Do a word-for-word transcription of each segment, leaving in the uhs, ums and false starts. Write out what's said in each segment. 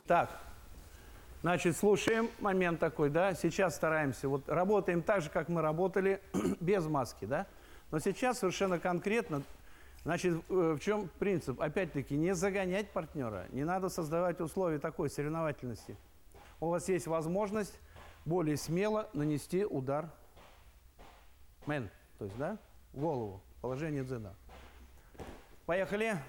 Так, значит, слушаем, момент такой, да, сейчас стараемся, вот работаем так же, как мы работали, без маски, да, но сейчас совершенно конкретно, значит, в чем принцип? Опять-таки, не загонять партнера, не надо создавать условия такой соревновательности. У вас есть возможность более смело нанести удар мэн, то есть, да, в голову, положение дзена. Поехали.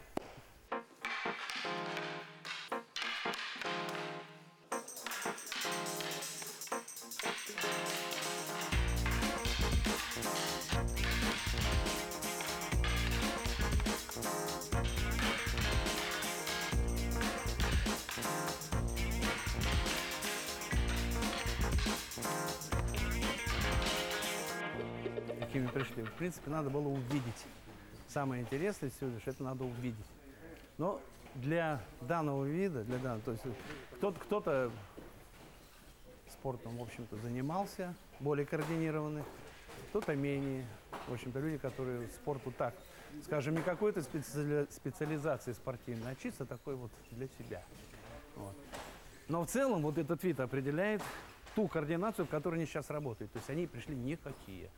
Какими пришли. В принципе, надо было увидеть. Самое интересное всего лишь, это надо увидеть. Но для данного вида, для данного, то есть кто-то, кто-то спортом, в общем-то, занимался, более координированный, кто-то менее. В общем-то, люди, которые спорту так, скажем, не какой-то специали... специализации спортивной, а чисто такой вот для себя. Вот. Но в целом вот этот вид определяет ту координацию, в которой они сейчас работают. То есть они пришли никакие.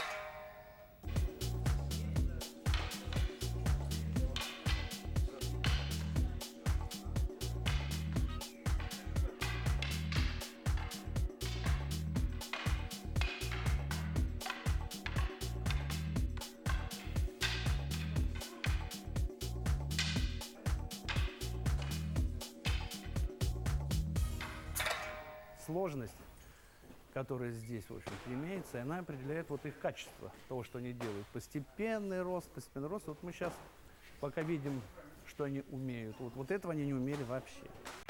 Сложность, которая здесь, в общем-то, имеется, она определяет вот их качество того, что они делают. Постепенный рост, постепенный рост. Вот мы сейчас пока видим, что они умеют. Вот, вот этого они не умели вообще.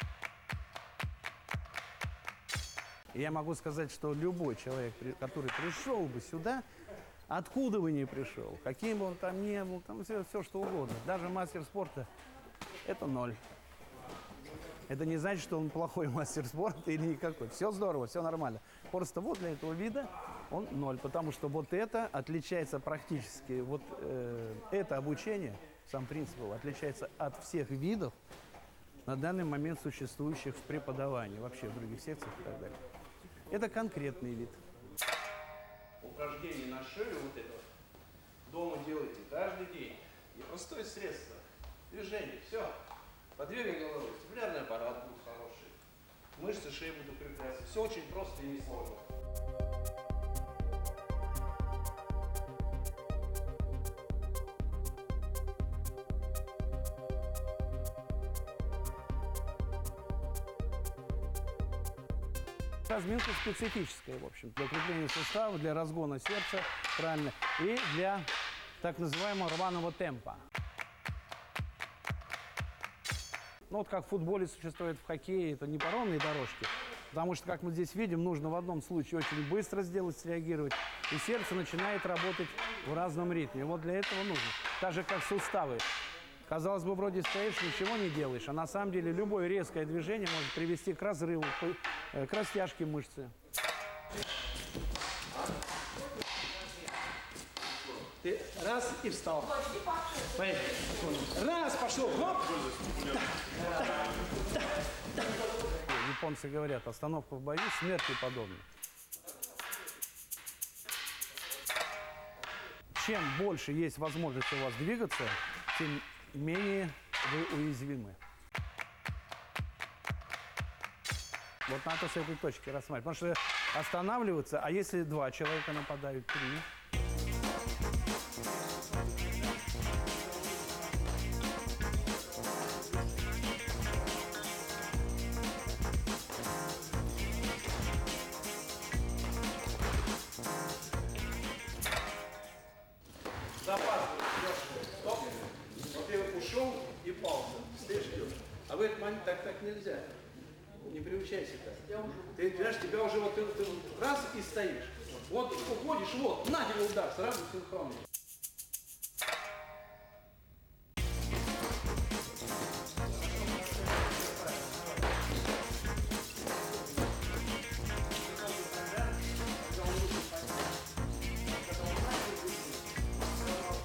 И я могу сказать, что любой человек, который пришел бы сюда, откуда бы ни пришел, каким бы он там ни был, там все, все что угодно, даже мастер спорта, это ноль. Это не значит, что он плохой мастер спорта или никакой. Все здорово, все нормально. Просто вот для этого вида он ноль. Потому что вот это отличается практически, вот э, это обучение, сам принцип его, отличается от всех видов на данный момент существующих в преподавании, вообще в других секциях и так далее. Это конкретный вид. Упражнение на шею вот это дома делайте каждый день. И простое средство. Движение, все. Подвигай головой, вестибулярный аппарат будет хороший, мышцы шеи будут укрепляться. Все очень просто и несложно. Разминка специфическая, в общем, для укрепления сустава, для разгона сердца, правильно, и для так называемого рваного темпа. Ну, вот как в футболе существует в хоккее, это не по ровной дорожке, потому что, как мы здесь видим, нужно в одном случае очень быстро сделать, среагировать, и сердце начинает работать в разном ритме. Вот для этого нужно. Так же, как суставы. Казалось бы, вроде стоишь, ничего не делаешь, а на самом деле любое резкое движение может привести к разрыву, к растяжке мышцы. Ты раз и встал. Поехали. Раз, пошел. Хоп. Японцы говорят, остановка в бою смерти подобна. Чем больше есть возможность у вас двигаться, тем менее вы уязвимы. Вот надо с этой точки рассматривать. Потому что останавливаться, а если два человека нападают, три? Стоп. Вот ты ушел и пауза. Стоишь, идешь. А в этот момент так так нельзя. Не приучайся так. Ты понимаешь, тебя уже вот ты, ты раз и стоишь. Вот уходишь, вот, на тебе удар, сразу синхронно.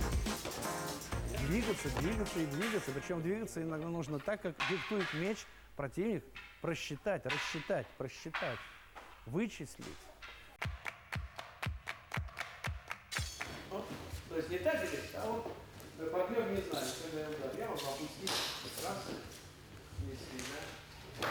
Двигаться, двигаться и двигаться. Причем двигаться иногда нужно так, как диктует меч противник просчитать, рассчитать, просчитать, вычислить. Вот, то есть не так здесь, а вот партнер не знает, когда я удар. Я могу опустить раз, если, да.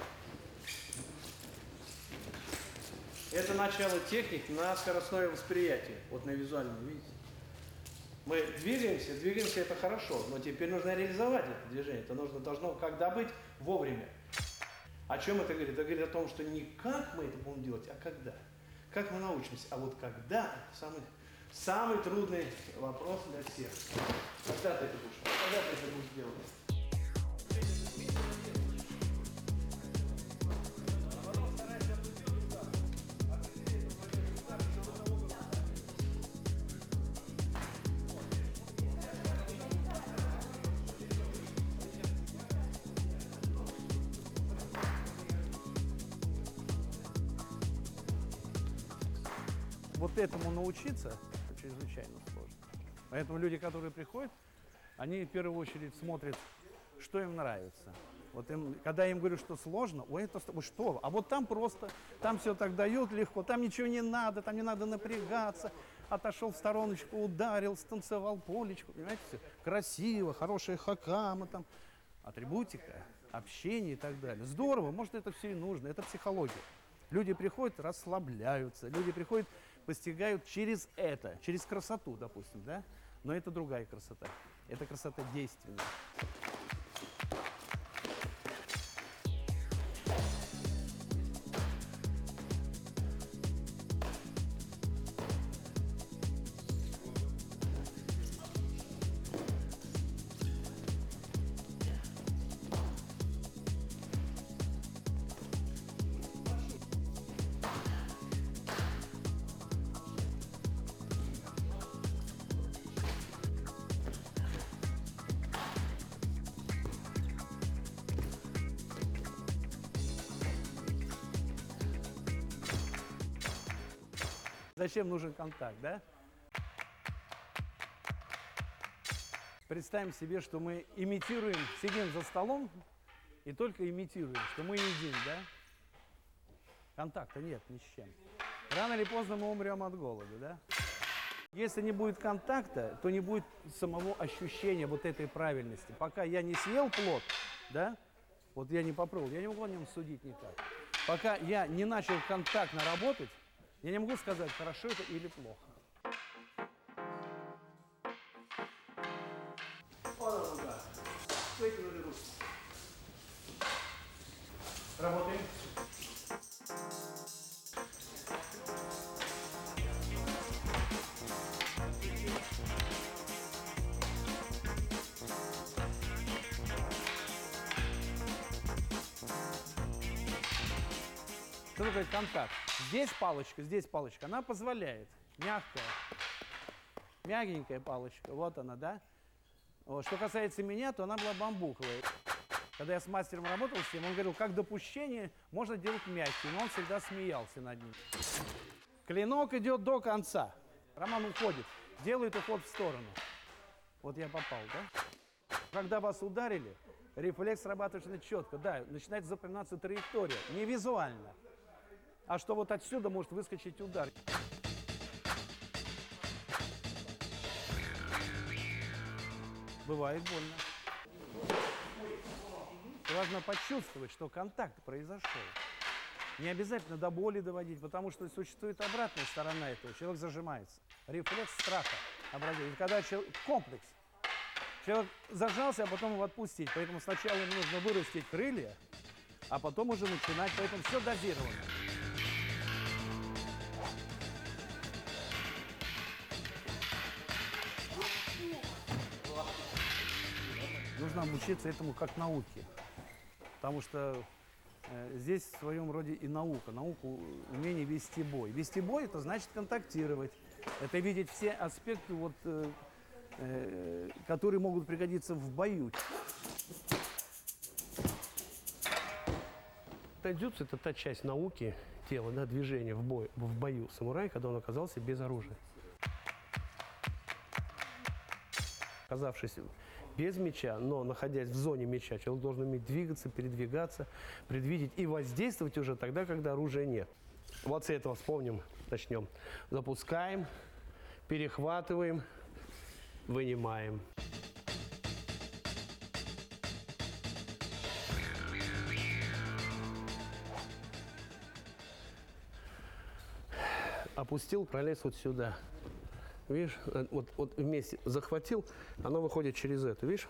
Это начало техник на скоростное восприятие, вот на визуальном, видите. Мы двигаемся, двигаемся это хорошо, но теперь нужно реализовать это движение. Это нужно, должно когда быть вовремя. О чем это говорит? Это говорит о том, что не как мы это будем делать, а когда. Как мы научимся. А вот когда, это самый, самый трудный вопрос для всех. Когда ты это будешь? Когда ты это будешь делать? Вот этому научиться это чрезвычайно сложно. Поэтому люди, которые приходят, они в первую очередь смотрят, что им нравится. Вот им, когда я им говорю, что сложно, ой, это ой, что? А вот там просто, там все так дают легко, там ничего не надо, там не надо напрягаться. Отошел в стороночку, ударил, станцевал полечку, понимаете, все красиво, хорошая хакама, там, атрибутика, общение и так далее. Здорово, может, это все и нужно, это психология. Люди приходят, расслабляются, люди приходят, постигают через это, через красоту, допустим, да? Но это другая красота. Это красота действенная. Зачем нужен контакт, да? Представим себе, что мы имитируем, сидим за столом и только имитируем, что мы едим, да? Контакта нет ни с чем. Рано или поздно мы умрем от голода, да? Если не будет контакта, то не будет самого ощущения вот этой правильности. Пока я не съел плод, да? Вот я не попробовал, я не могу о нем судить никак. Пока я не начал контактно работать, я не могу сказать, хорошо это или плохо. Вот он, да. Вытянули руки. Работаем. Что такое контакт? Здесь палочка, здесь палочка, она позволяет, мягкая, мягенькая палочка, вот она, да? Вот. Что касается меня, то она была бамбуковая. Когда я с мастером работал с ним, он говорил, как допущение можно делать мягкий, но он всегда смеялся над ним. Клинок идет до конца, Роман уходит, делает уход в сторону. Вот я попал, да? Когда вас ударили, рефлекс срабатывает четко, да, начинает запоминаться траектория, не визуально. А что вот отсюда может выскочить удар. Бывает больно. Важно почувствовать, что контакт произошел. Не обязательно до боли доводить, потому что существует обратная сторона этого. Человек зажимается. Рефлекс страха. Обратите. И когда человек... Комплекс. Человек зажался, а потом его отпустить. Поэтому сначала ему нужно вырастить крылья, а потом уже начинать. Поэтому все дозировано. Нужно обучиться этому как науке, потому что э, здесь в своем роде и наука, наука умение вести бой. Вести бой – это значит контактировать, это видеть все аспекты, вот, э, э, которые могут пригодиться в бою. Тайцзюцу – это та часть науки тела, да, движения в, бой, в бою самурая, когда он оказался без оружия. Оказавшись без мяча, но находясь в зоне мяча, человек должен уметь двигаться, передвигаться, предвидеть и воздействовать уже тогда, когда оружия нет. Вот с этого вспомним, начнем. Запускаем, перехватываем, вынимаем. Опустил, пролез вот сюда. Видишь, вот, вот вместе захватил, оно выходит через это, видишь?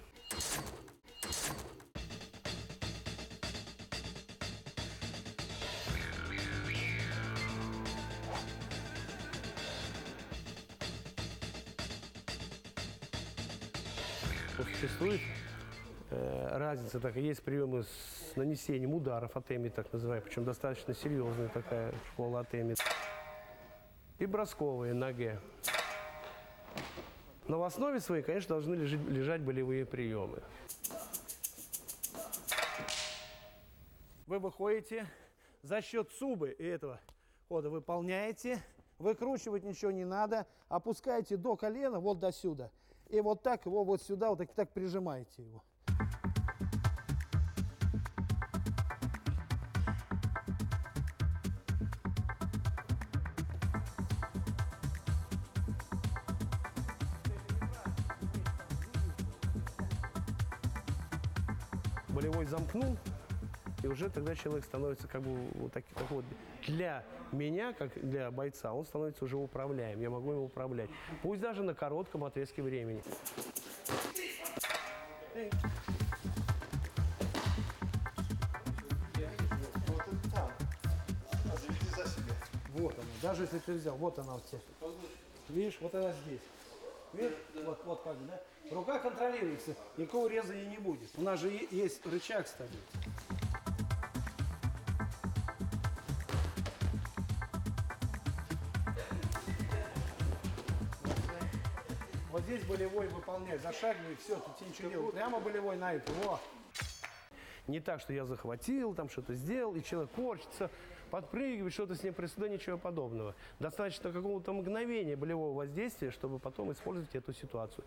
Вот существует э, разница такая, есть приемы с нанесением ударов атеми, так называемые, причем достаточно серьезная такая школа атеми. И бросковые на Г. Но в основе своей, конечно, должны лежать, лежать болевые приемы. Вы выходите, за счет субы и этого хода выполняете, выкручивать ничего не надо, опускаете до колена, вот до сюда. И вот так его вот сюда, вот так, так прижимаете его. Болевой замкнул, и уже тогда человек становится как бы вот так, так вот. Для меня, как для бойца, он становится уже управляем. Я могу его управлять. Пусть даже на коротком отрезке времени. Вот она, даже если ты взял, вот она вот здесь. Видишь, вот она здесь. Видишь? Вот, вот как бы, да? Рука контролируется, никакого резания не будет. У нас же есть рычаг ставить. Вот здесь болевой выполняй, зашагивай, все, тут тебе ничего не делай. Прямо болевой на это, вот. Не так, что я захватил, там что-то сделал, и человек корчится, подпрыгивает, что-то с ним происходит, ничего подобного. Достаточно какого-то мгновения болевого воздействия, чтобы потом использовать эту ситуацию.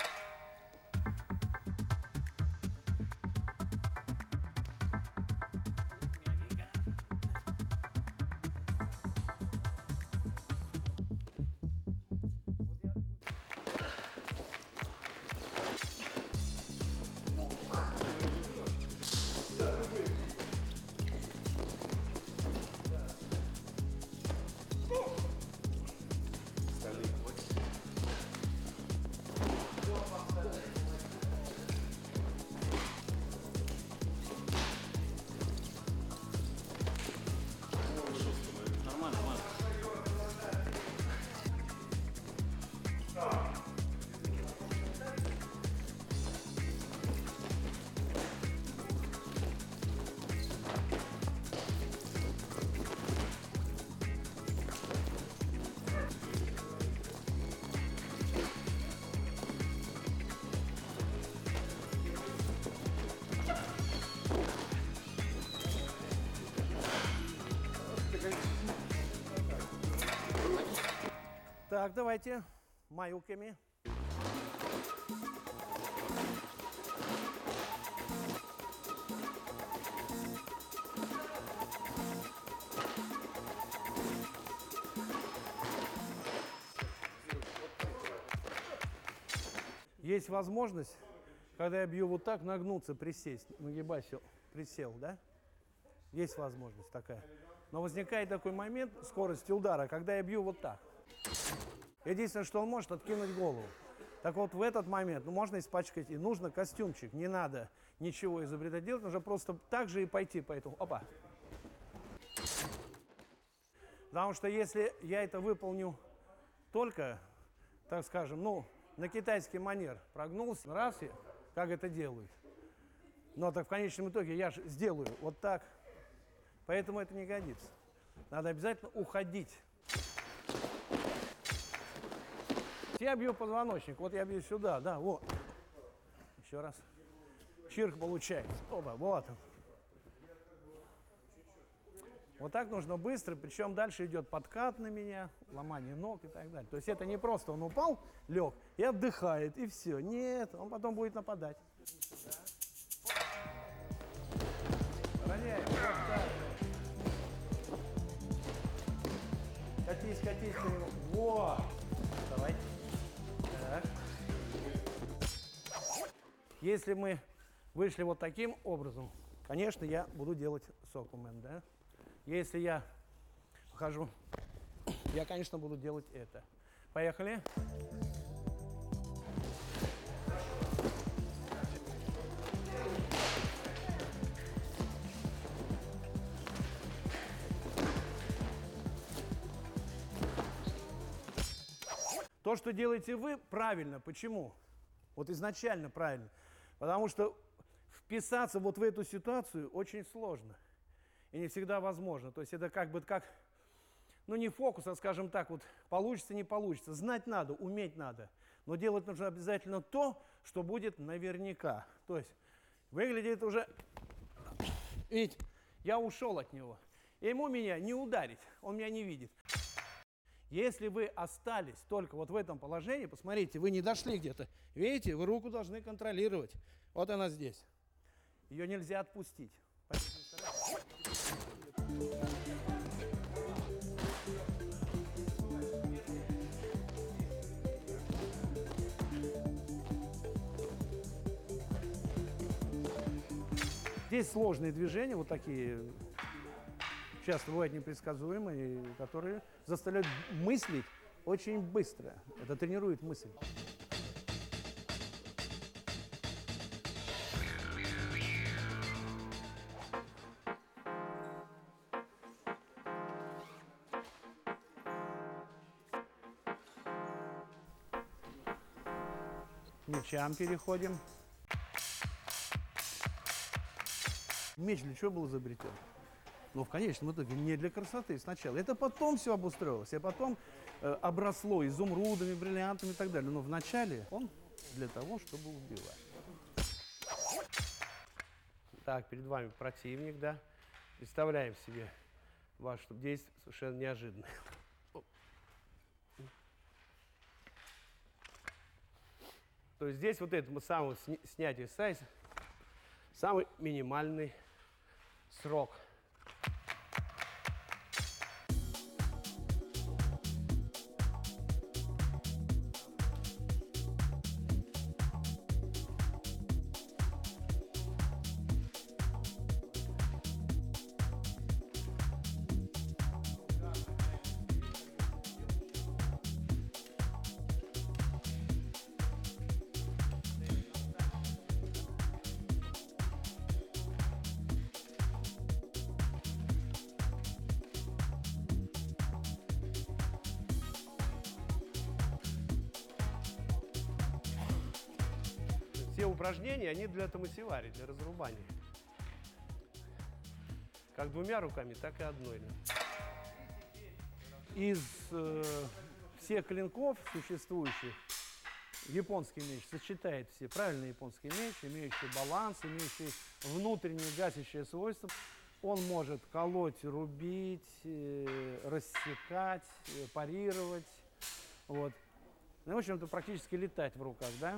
Так, давайте маюками. Есть возможность, когда я бью вот так, нагнуться, присесть, нагибайся, присел, да? Есть возможность такая. Но возникает такой момент скорости удара, когда я бью вот так. Единственное, что он может, откинуть голову. Так вот, в этот момент, ну, можно испачкать, и нужно костюмчик, не надо ничего изобретать делать, нужно просто так же и пойти по этому. Опа. Потому что если я это выполню только, так скажем, ну, на китайский манер прогнулся, раз, и как это делают. Но так в конечном итоге я же сделаю вот так. Поэтому это не годится. Надо обязательно уходить. Я бью позвоночник. Вот я бью сюда, да, вот. Еще раз. Чирк получается. Опа, вот он. Вот так нужно быстро, причем дальше идет подкат на меня, ломание ног и так далее. То есть это не просто он упал, лег и отдыхает, и все. Нет, он потом будет нападать. Роняем, вот так. Катись, катись на него. Во! Давай. Так. Если мы вышли вот таким образом, конечно, я буду делать сокумен, да? Если я хожу, я, конечно, буду делать это. Поехали. То, что делаете вы, правильно. Почему? Вот изначально правильно. Потому что вписаться вот в эту ситуацию очень сложно. И не всегда возможно. То есть это как бы как, ну не фокус, а скажем так, вот получится, не получится. Знать надо, уметь надо. Но делать нужно обязательно то, что будет наверняка. То есть выглядит уже, видите, я ушел от него. И ему меня не ударить, он меня не видит. Если вы остались только вот в этом положении, посмотрите, вы не дошли где-то. Видите, вы руку должны контролировать. Вот она здесь. Ее нельзя отпустить. Здесь сложные движения, вот такие, часто бывают непредсказуемые, которые заставляют мыслить очень быстро. Это тренирует мысль. К мячам переходим. Меч для чего был изобретен? Но в конечном итоге не для красоты сначала. Это потом все обустроилось, а потом э, обросло изумрудами, бриллиантами и так далее. Но вначале он для того, чтобы убивать. Так, перед вами противник, да? Представляем себе ваше действие совершенно неожиданное. То есть здесь вот это самое снятие сайза, самый минимальный срок. Все упражнения, они для тамасивари, для разрубания. Как двумя руками, так и одной. Из э, всех клинков существующих, японский меч сочетает все. Правильный японский меч, имеющий баланс, имеющий внутреннее гасящее свойство. Он может колоть, рубить, э, рассекать, э, парировать. Вот. Ну, в общем-то, практически летать в руках, да?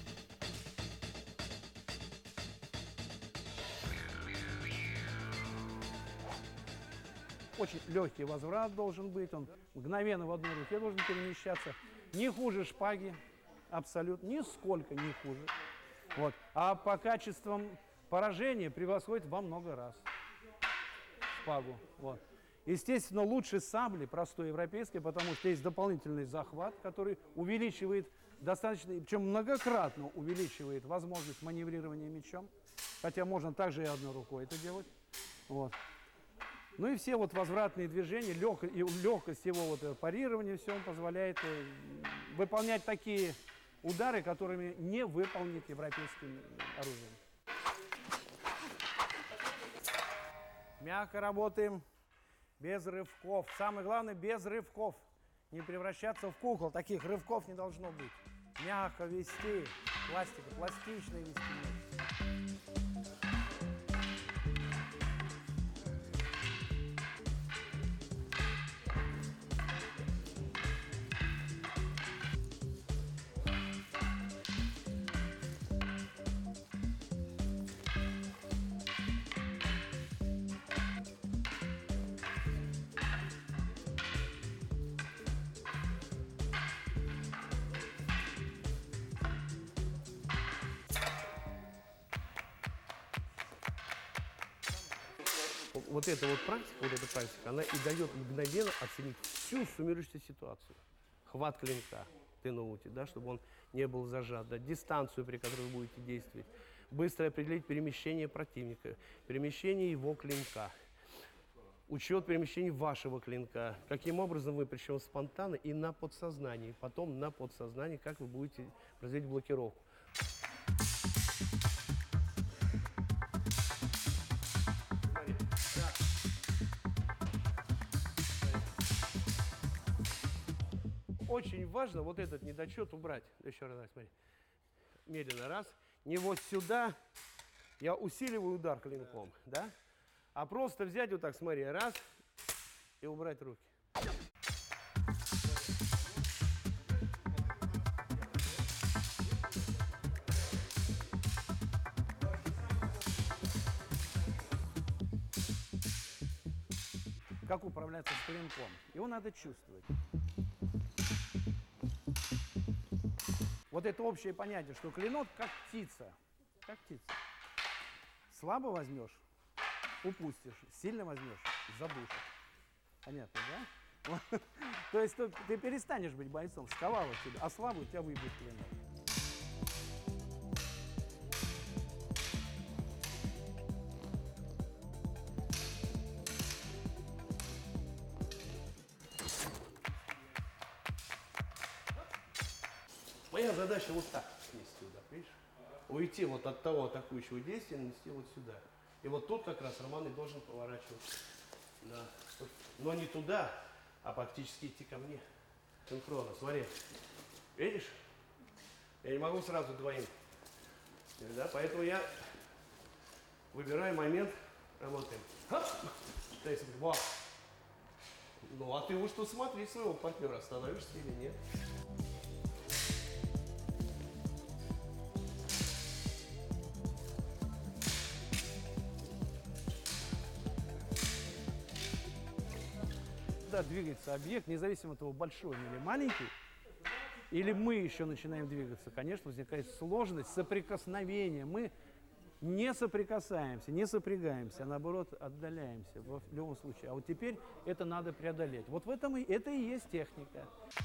Очень легкий возврат должен быть, он мгновенно в одной руке должен перемещаться. Не хуже шпаги, абсолютно, нисколько не хуже. Вот. А по качествам поражения превосходит во много раз шпагу. Вот. Естественно, лучше сабли, простой европейской, потому что есть дополнительный захват, который увеличивает достаточно, причем многократно увеличивает возможность маневрирования мечом. Хотя можно также и одной рукой это делать. Вот. Ну и все вот возвратные движения, лег, и легкость его вот парирования, все он позволяет выполнять такие удары, которыми не выполнить европейским оружием. Мягко работаем, без рывков. Самое главное, без рывков. Не превращаться в кукол. Таких рывков не должно быть. Мягко вести, пластика, пластично вести. вот эта вот практика, вот эта практика, она и дает мгновенно оценить всю суммирующуюся ситуацию. Хват клинка ты научишь, да, чтобы он не был зажат, да, дистанцию, при которой вы будете действовать, быстро определить перемещение противника, перемещение его клинка, учет перемещений вашего клинка, каким образом вы, причем спонтанно и на подсознании, потом на подсознании, как вы будете производить блокировку. Очень важно вот этот недочет убрать. Еще раз, смотри. Медленно, раз. Не вот сюда, я усиливаю удар клинком, да? А просто взять вот так, смотри, раз, и убрать руки. Как управляться с клинком? Его надо чувствовать. Вот это общее понятие, что клинок как птица. Как птица. Слабо возьмешь, упустишь. Сильно возьмешь, задушишь. Понятно, да? То есть ты перестанешь быть бойцом, сковало тебя, а слабый у тебя выбьет клинок. Моя задача вот так снести удар, видишь? Уйти вот от того атакующего действия, нанести вот сюда. И вот тут как раз Роман и должен поворачивать. Да. Но не туда, а практически идти ко мне. Синхронно, смотри. Видишь? Я не могу сразу двоим. Да? Поэтому я выбираю момент, работаем. Хоп! То есть, вау. Ну, а ты уж тут смотри своего партнера, остановишься или нет. Когда двигается объект, независимо от того, большой он или маленький, или мы еще начинаем двигаться, конечно, возникает сложность соприкосновения. Мы не соприкасаемся, не сопрягаемся, а наоборот отдаляемся в любом случае. А вот теперь это надо преодолеть. Вот в этом и, это и есть техника.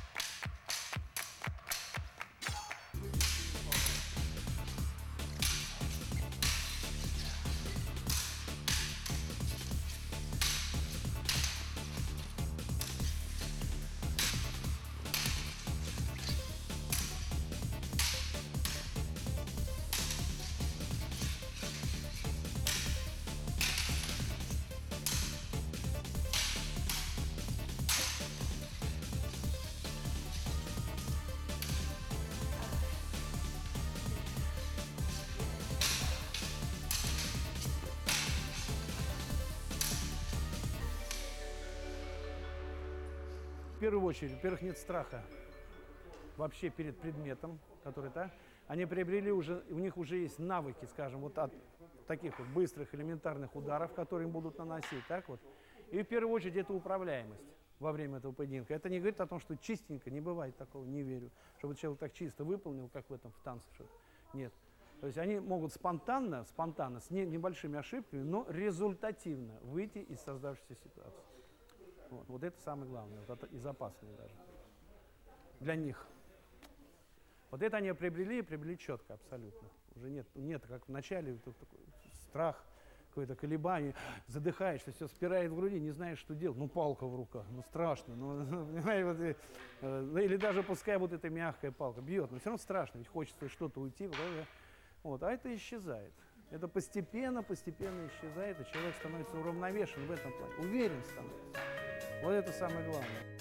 В первую очередь, во-первых, нет страха вообще перед предметом, который, да, они приобрели уже, у них уже есть навыки, скажем, вот от таких вот быстрых элементарных ударов, которые им будут наносить, так вот. И в первую очередь это управляемость во время этого поединка. Это не говорит о том, что чистенько, не бывает такого, не верю, чтобы человек так чисто выполнил, как в этом, в танце, что нет. То есть они могут спонтанно, спонтанно, с не, небольшими ошибками, но результативно выйти из создавшейся ситуации. Вот, вот это самое главное, вот это безопасное даже для них. Вот это они приобрели и приобрели четко, абсолютно. Уже нет, нет как в начале, такой страх, какое-то колебание, задыхаешься, все спирает в груди, не знаешь, что делать. Ну, палка в руках, ну, страшно. Ну, вот, э, или даже пускай вот эта мягкая палка бьет, но все равно страшно, ведь хочется что-то уйти. Вот, а это исчезает. Это постепенно, постепенно исчезает, и человек становится уравновешен в этом плане, уверен становится. Вот это самое главное.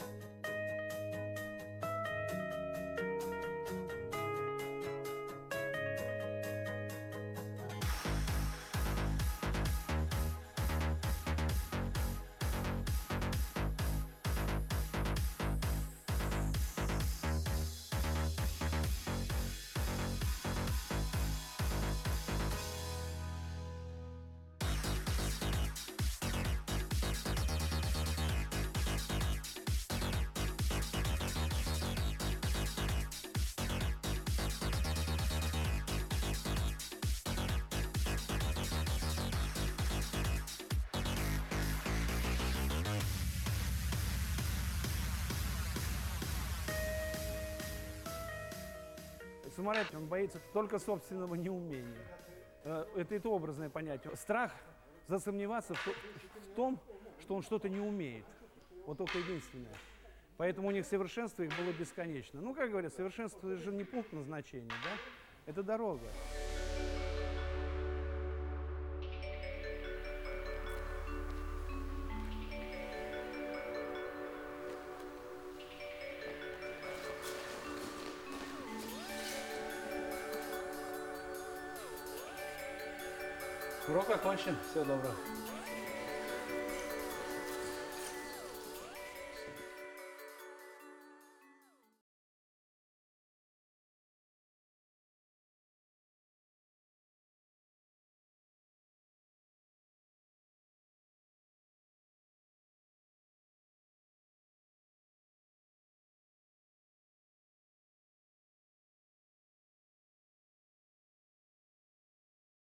Самурай, он боится только собственного неумения. Э, Это, это образное понятие. Страх засомневаться в, то- в том, что он что-то не умеет. Вот только единственное. Поэтому у них совершенство их было бесконечно. Ну, как говорят, совершенство это же не пункт назначения, да? Это дорога. Урок окончен. Всего доброго.